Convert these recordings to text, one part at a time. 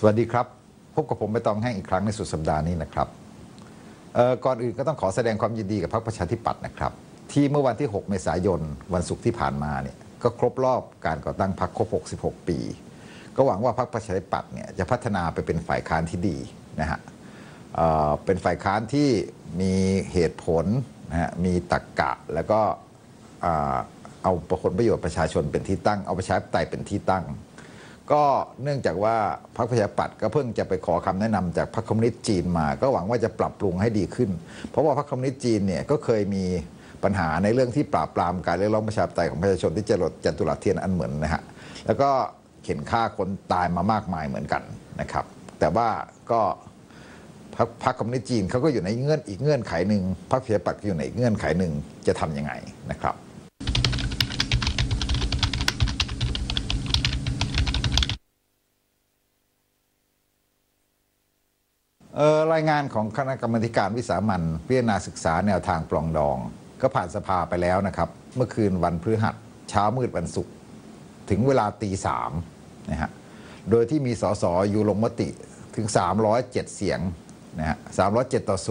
วัสดีครับพบกับผมใบตองแห้งอีกครั้งในสุดสัปดาห์นี้นะครับก่อนอื่นก็ต้องขอแสดงความยินดีกับพรรคประชาธิปัตย์นะครับที่เมื่อวันที่6เมษายนวันศุกร์ที่ผ่านมาเนี่ยก็ครบรอบการก่อตั้งพรรคครบ66ปีก็หวังว่าพรรคประชาธิปัตย์เนี่ยจะพัฒนาไปเป็นฝ่ายค้านที่ดีนะฮะเป็นฝ่ายค้านที่มีเหตุผลนะฮะมีตรรกะแล้วก็เอาผลประโยชน์ประชาชนเป็นที่ตั้งเอาประชาธิปไตยเป็นที่ตั้งก็เนื่องจากว่าพรรคประชาธิปัตย์ก็เพิ่งจะไปขอคำแนะนำจากพรรคคอมมิวนิสต์จีนมาก็หวังว่าจะปรับปรุงให้ดีขึ้นเพราะว่าพรรคคอมมิวนิสต์จีนเนี่ยก็เคยมีปัญหาในเรื่องที่ปราบปรามการเรียกร้องประชาธิปไตยของประชาชนที่จะลดจัตุรัสเทียนอันเหมือนนะฮะแล้วก็เข็นฆ่าคนตายมามากมายเหมือนกันนะครับแต่ว่าก็พรรคคอมมิวนิสต์จีนเขาก็อยู่ในอีกเงื่อนไขหนึ่งพรรคประชาธิปัตย์อยู่ในอีกเงื่อนไขหนึ่งจะทำยังไงนะครับรายงานของคณะกรรมการวิสามัญพิจารณาศึกษาแนวทางปรองดองก็ผ่านสภาไปแล้วนะครับเมื่อคืนวันพฤหัสเช้ามืดวันศุกร์ถึงเวลาตี 3นะฮะโดยที่มีสสอยู่ลงมติถึง307เสียงนะฮะ307ต่อ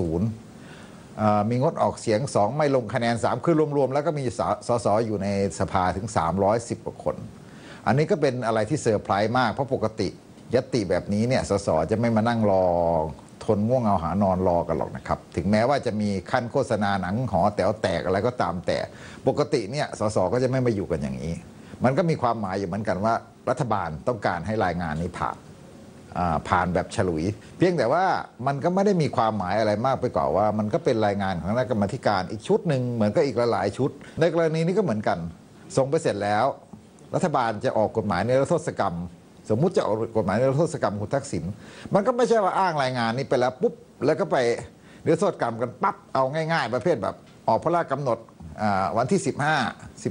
0มีงดออกเสียง2ไม่ลงคะแนน3คือรวมๆแล้วก็มีสสอยู่ในสภาถึง310กว่าคนอันนี้ก็เป็นอะไรที่เซอร์ไพรส์มากเพราะปกติญัตติแบบนี้เนี่ยสสจะไม่มานั่งรอทนง่วงเอาหานอนรอกันหรอกนะครับถึงแม้ว่าจะมีขั้นโฆษณาหนังหอแต๋วแตกอะไรก็ตามแต่ปกติเนี่ยสสก็จะไม่มาอยู่กันอย่างนี้มันก็มีความหมายอยู่เหมือนกันว่ารัฐบาลต้องการให้รายงานนี้ผ่านแบบฉลุยเพียงแต่ว่ามันก็ไม่ได้มีความหมายอะไรมากไปกว่าว่ามันก็เป็นรายงานของคณะกรรมการอีกชุดหนึ่งเหมือนกับอีกหลายชุดในกรณีนี้ก็เหมือนกันส่งไปเสร็จแล้วรัฐบาลจะออกกฎหมายนิรโทษกรรมสมมุติจะออกกฎหมายนิรโทษกรรมคุณทักษิณมันก็ไม่ใช่ว่าอ้างรายงานนี้ไปแล้วปุ๊บแล้วก็ไปนิรโทษกรรมกันปั๊บเอาง่ายๆประเภทแบบออกพระราชกำหนดวันที่15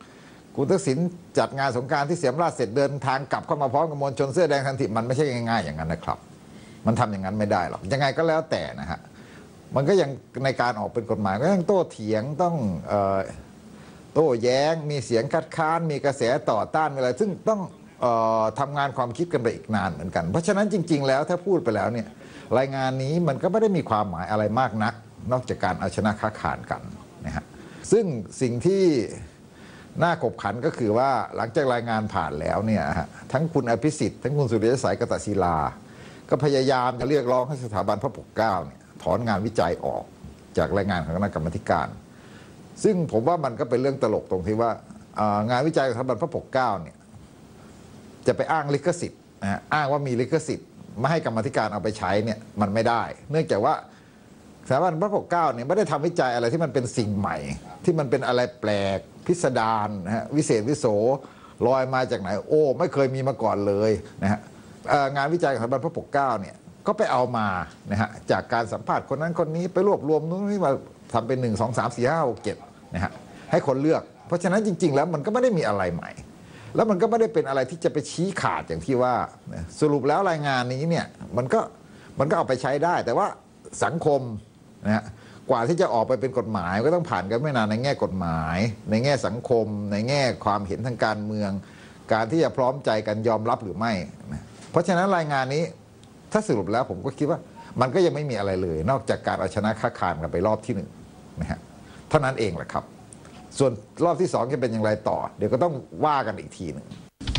16คุณทักษิณจัดงานสงกรานต์ที่เสียมราชเสร็จเดินทางกลับเข้ามาพร้อมกับมวลชนเสื้อแดงทันทีมันไม่ใช่ง่ายๆอย่างนั้นนะครับมันทำอย่างนั้นไม่ได้หรอกยังไงก็แล้วแต่นะฮะมันก็ยังในการออกเป็นกฎหมายก็ยังโต้เถียงต้องโต้แย้งมีเสียงคัดค้านมีกระแสต่อต้านอะไรซึ่งต้องทำงานความคิดกันไปอีกนานเหมือนกันเพราะฉะนั้นจริงๆแล้วถ้าพูดไปแล้วเนี่ยรายงานนี้มันก็ไม่ได้มีความหมายอะไรมากนักนอกจากการเอาชนะค้าขานกันนะฮะซึ่งสิ่งที่น่าขบขันก็คือว่าหลังจากรายงานผ่านแล้วเนี่ยทั้งคุณอภิสิทธิ์ทั้งคุณสุริยสัยกตศิลาก็พยายามจะเรียกร้องให้สถาบันพระปกเกล้าเนี่ยถอนงานวิจัยออกจากรายงานของคณะกรรมการซึ่งผมว่ามันก็เป็นเรื่องตลกตรงที่ว่างานวิจัยของสถาบันพระปกเกล้าเนี่ยจะไปอ้างลิขสิทธิ์อ้างว่ามีลิขสิทธิ์ไม่ให้กรรมธิการเอาไปใช้เนี่ยมันไม่ได้เนื่องจากว่าสถาบันพระปกเกล้าเนี่ยไม่ได้ทำวิจัยอะไรที่มันเป็นสิ่งใหม่ที่มันเป็นอะไรแปลกพิสดารนะฮะวิเศษวิโสลอยมาจากไหนโอ้ไม่เคยมีมาก่อนเลยนะฮะงานวิจัยของสถาบันพระปกเกล้าเนี่ยก็ไปเอามานะฮะจากการสัมภาษณ์คนนั้นคนนี้ไปรวบรวมนู้นนี่มาทำเป็น1 2 3 4 5 6 7นะฮะให้คนเลือกเพราะฉะนั้นจริงๆแล้วมันก็ไม่ได้มีอะไรใหม่แล้วมันก็ไม่ได้เป็นอะไรที่จะไปชี้ขาดอย่างที่ว่าสรุปแล้วรายงานนี้เนี่ยมันก็เอาไปใช้ได้แต่ว่าสังคมนะฮะกว่าที่จะออกไปเป็นกฎหมายก็ต้องผ่านกันไม่นานในแง่กฎหมายในแง่สังคมในแง่ความเห็นทางการเมืองการที่จะพร้อมใจกันยอมรับหรือไม่เพราะฉะนั้นรายงานนี้ถ้าสรุปแล้วผมก็คิดว่ามันก็ยังไม่มีอะไรเลยนอกจากการเอาชนะค้าขานกันไปรอบที่1นะฮะเท่านั้นเองแหละครับส่วนรอบที่2จะเป็นอย่างไรต่อเดี๋ยวก็ต้องว่ากันอีกทีหนึ่ง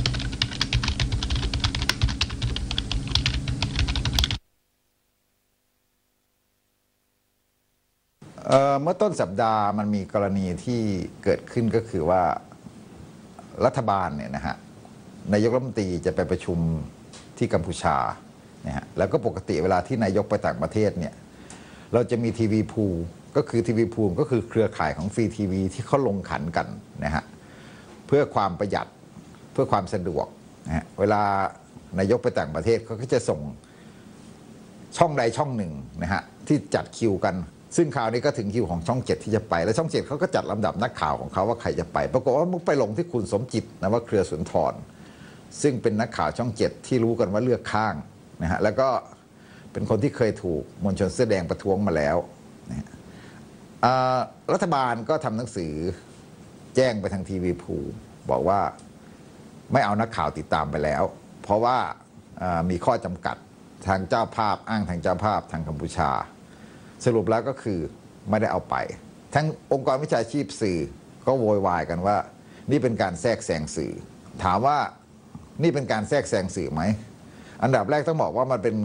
เมื่อต้นสัปดาห์มันมีกรณีที่เกิดขึ้นก็คือว่ารัฐบาลเนี่ยนะฮะนายกรัฐมนตรีจะไปประชุมที่กัมพูชานะฮะแล้วก็ปกติเวลาที่นายกไปต่างประเทศเนี่ยเราจะมีทีวีพูลก็คือทีวีพูลก็คือเครือข่ายของฟรีทีวีที่เขาลงขันกันนะฮะเพื่อความประหยัดเพื่อความสะดวกนะฮะเวลานายกไปต่างประเทศเขาก็จะส่งช่องใดช่องหนึ่งนะฮะที่จัดคิวกันซึ่งข่าวนี้ก็ถึงคิวของช่อง7ที่จะไปแล้วช่อง7เขาก็จัดลำดับนักข่าวของเขาว่าใครจะไปปรากฏว่ามุกไปลงที่คุณสมจิตนะว่าเครือสุนทรซึ่งเป็นนักข่าวช่อง7ที่รู้กันว่าเลือกข้างนะฮะแล้วก็เป็นคนที่เคยถูกมวลชนเสื้อแดงประท้วงมาแล้วนะรัฐบาลก็ทำหนังสือแจ้งไปทางทีวีพูลบอกว่าไม่เอานักข่าวติดตามไปแล้วเพราะว่ามีข้อจำกัดทางเจ้าภาพอ้างทางเจ้าภาพทางกัมพูชาสรุปแล้วก็คือไม่ได้เอาไปทั้งองค์กรวิชาชีพสื่อก็โวยวายกันว่านี่เป็นการแทรกแซงสื่อถามว่านี่เป็นการแทรกแซงสื่อไหมอันดับแรกต้องบอกว่ามันเป็น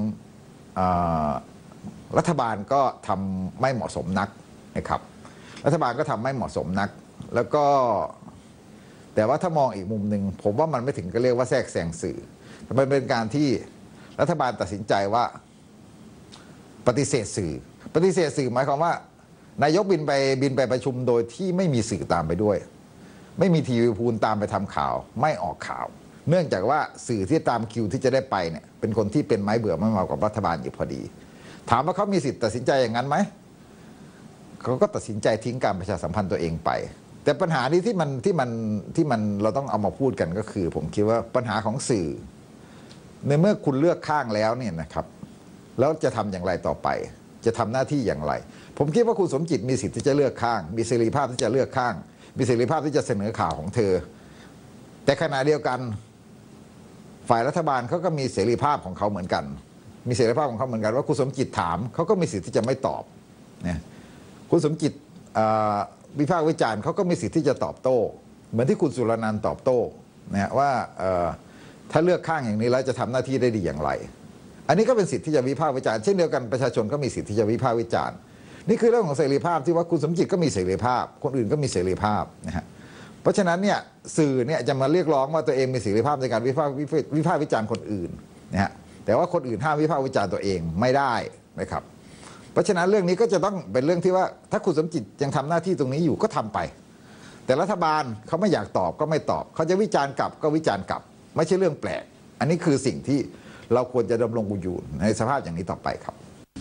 รัฐบาลก็ทำไม่เหมาะสมนักนะครับรัฐบาลก็ทำไม่เหมาะสมนักแล้วก็แต่ว่าถ้ามองอีกมุมหนึ่งผมว่ามันไม่ถึงกับเรียกว่าแทรกแซงสื่อมันเป็นการที่รัฐบาลตัดสินใจว่าปฏิเสธสื่อหมายความว่านายกบินไปประชุมโดยที่ไม่มีสื่อตามไปด้วยไม่มีทีวีพูลตามไปทำข่าวไม่ออกข่าวเนื่องจากว่าสื่อที่ตามคิวที่จะได้ไปเนี่ยเป็นคนที่เป็นไม้เบื่อไม้เมากับรัฐบาลอยู่พอดีถามว่าเขามีสิทธิ์ตัดสินใจอย่างนั้นไหมเขาก็ตัดสินใจทิ้งการประชาสัมพันธ์ตัวเองไปแต่ปัญหานี้ที่มันเราต้องเอามาพูดกันก็คือผมคิดว่าปัญหาของสื่อในเมื่อคุณเลือกข้างแล้วเนี่ยนะครับแล้วจะทำอย่างไรต่อไปจะทำหน้าที่อย่างไรผมคิดว่าคุณสมจิตมีสิทธิ์ที่จะเลือกข้างมีเสรีภาพที่จะเลือกข้างมีเสรีภาพที่จะเสนอข่าวของเธอแต่ขณะเดียวกันฝ่ายรัฐบาลเขาก็มีเสรีภาพของเขาเหมือนกันมีเสรีภาพของเขาเหมือนกันว่าคุณสมจิตถามเขาก็มีสิทธิ์ที่จะไม่ตอบเนี่ยคุณสมจิตวิพากษ์วิจารณ์เขาก็มีสิทธิ์ที่จะตอบโต้เหมือนที่คุณสุรนันท์ตอบโต้นะว่าถ้าเลือกข้างอย่างนี้แล้วจะทำหน้าที่ได้ดีอย่างไรอันนี้ก็เป็นสิทธิ์ที่จะวิพากษ์วิจารณ์เช่นเดียวกันประชาชนก็มีสิทธิ์ที่จะวิพากษ์วิจารณ์นี่คือเรื่องของเสรีภาพที่ว่าคุณสมจิตก็มีเสรีภาพคนอื่นก็มีเสรีภาพนะฮะเพราะฉะนั้นเนี่ยสื่อเนี่ยจะมาเรียกร้องว่าตัวเองมีเสรีภาพในการวิพากษ์วิจารณ์คนอื่นนะฮะแต่ว่าคนอื่นห้ามวิพากษ์วิจารณ์ตัวเองไม่ได้นะครับเพราะฉะนั้นเรื่องนี้ก็จะต้องเป็นเรื่องที่ว่าถ้าคุณสมจิตยังทำหน้าที่ตรงนี้อยู่ก็ทำไปแต่รัฐบาลเขาไม่อยากตอบก็ไม่ตอบเขาจะวิจารณ์กลับก็วิจารณ์กลับไม่ใช่เรื่องแปลกอันนี้คือสิ่งที่เราควรจะดำรงอยู่ในสภาพอย่างนี้ต่อไปครับ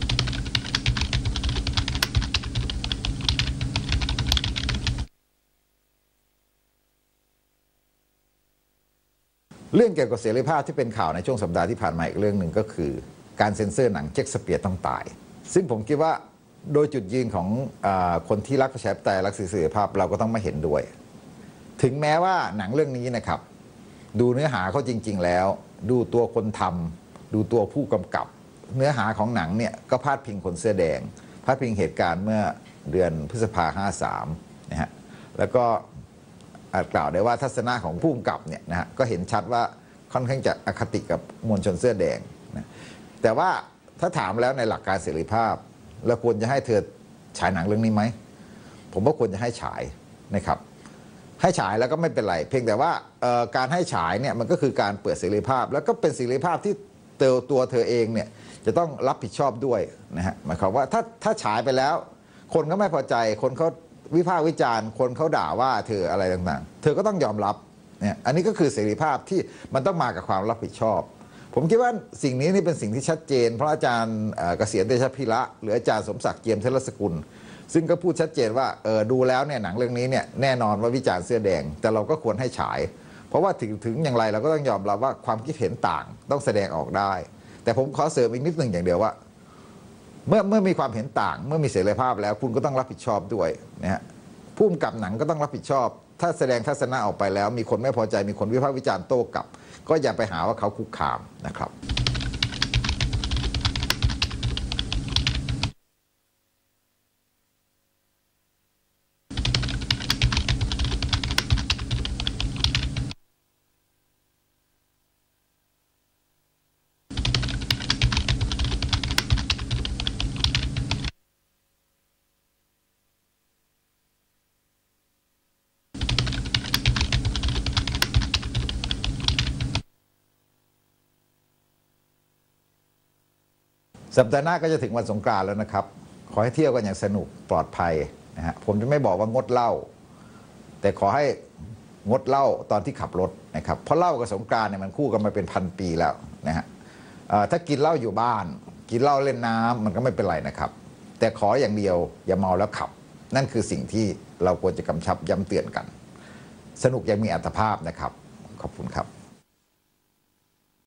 เรื่องเกี่ยวกับเสรีภาพที่เป็นข่าวในช่วงสัปดาห์ที่ผ่านมาอีกเรื่องหนึ่งก็คือการเซ็นเซอร์หนังเช็คสเปียร์ต้องตายซึ่งผมคิดว่าโดยจุดยืนของคนที่รักประชาธิปไตยรักเสรีภาพเราก็ต้องไม่เห็นด้วยถึงแม้ว่าหนังเรื่องนี้นะครับดูเนื้อหาเขาจริงๆแล้วดูตัวคนทำดูตัวผู้กำกับเนื้อหาของหนังเนี่ยก็พาดพิงคนเสื้อแดงพาดพิงเหตุการณ์เมื่อเดือนพฤษภา53นะฮะแล้วก็อาจกล่าวได้ว่าทัศนะของผู้กำกับเนี่ยนะฮะก็เห็นชัดว่าค่อนข้างจะอคติกับมวลชนเสื้อแดงนะแต่ว่าถ้าถามแล้วในหลักการเสรีภาพเราควรจะให้เธอฉายหนังเรื่องนี้ไหมผมว่าควรจะให้ฉายนะครับให้ฉายแล้วก็ไม่เป็นไรเพียงแต่ว่าการให้ฉายเนี่ยมันก็คือการเปิดเสรีภาพแล้วก็เป็นเสรีภาพที่ตัวเธอเองเนี่ยจะต้องรับผิดชอบด้วยนะฮะหมายความว่าถ้าฉายไปแล้วคนก็ไม่พอใจคนเขาวิพากษ์วิจารณ์คนเขาด่าว่าเธออะไรต่างๆเธอก็ต้องยอมรับเนี่ยอันนี้ก็คือเสรีภาพที่มันต้องมากับความรับผิดชอบผมคิดว่าสิ่งนี้นี่เป็นสิ่งที่ชัดเจนเพราะอาจารย์เกษียณเตชะพิระหรืออาจารย์สมศักดิ์เจียมเทรสกุลซึ่งก็พูดชัดเจนว่าดูแล้วเนี่ยหนังเรื่องนี้เนี่ยแน่นอนว่าวิจารณ์เสื้อแดงแต่เราก็ควรให้ฉายเพราะว่าถึงอย่างไรเราก็ต้องยอมรับว่าความคิดเห็นต่างต้องแสดงออกได้แต่ผมขอเสริมอีกนิดหนึ่งอย่างเดียวว่าเมื่อมีความเห็นต่างเมื่อมีเสรีภาพแล้วคุณก็ต้องรับผิดชอบด้วยนะฮะผู้กำกับหนังก็ต้องรับผิดชอบถ้าแสดงทัศนะออกไปแล้วมีคนไม่พอใจมีคนวิพากษ์วิจารณ์โต้กลับก็อย่าไปหาว่าเขาคุกคามนะครับสัปดาห์หน้าก็จะถึงวันสงกรานต์แล้วนะครับขอให้เที่ยวกันอย่างสนุกปลอดภัยนะฮะผมจะไม่บอกว่างดเหล้าแต่ขอให้งดเหล้าตอนที่ขับรถนะครับเพราะเหล้ากับสงกรานต์เนี่ยมันคู่กันมาเป็น1,000 ปีแล้วนะฮะถ้ากินเหล้าอยู่บ้านกินเหล้าเล่นน้ำมันก็ไม่เป็นไรนะครับแต่ขออย่างเดียวอย่าเมาแล้วขับนั่นคือสิ่งที่เราควรจะกำชับย้ำเตือนกันสนุกยังมีอัตภาพนะครับขอบคุณครับ